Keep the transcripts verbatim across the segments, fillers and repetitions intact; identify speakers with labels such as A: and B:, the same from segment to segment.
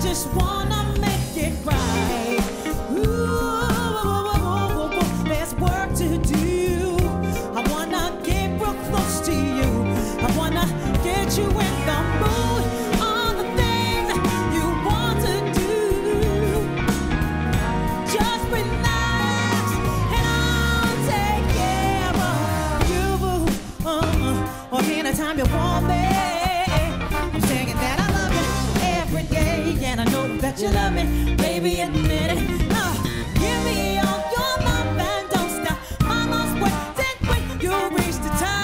A: just wanna make it right. Ooh, there's work to do. I wanna get real close to you. I wanna get you in the mood. All the things you want to do. Just relax and I'll take care of you. Uh-uh. Or anytime you want me. I'm saying that I love you every day, and I know that you love me. Baby, admit it. Uh, give me all your love and don't stop. My lost waiting when you reach the time.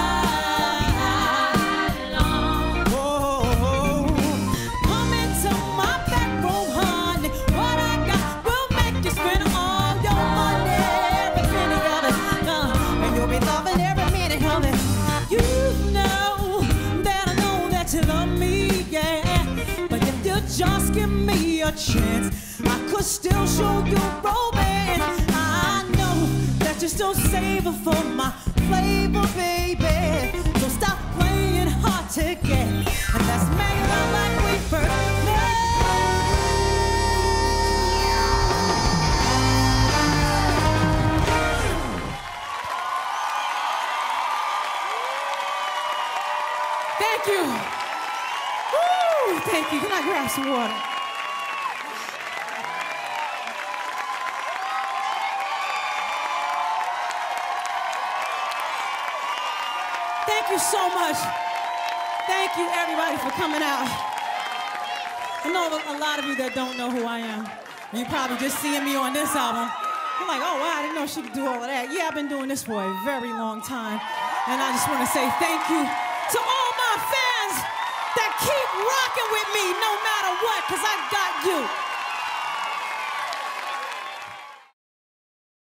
A: Just give me a chance, I could still show you romance. I know that you're still saving for my flavor, baby. So stop playing hard to get, and let's make love like we first met. Thank you. Thank you. Can I grab some water? Thank you so much. Thank you, everybody, for coming out. I know a lot of you that don't know who I am. You're probably just seeing me on this album. You're like, oh, wow, I didn't know she could do all of that. Yeah, I've been doing this for a very long time. And I just want to say thank you to all my fans that keep rocking with me no matter what, because I got you.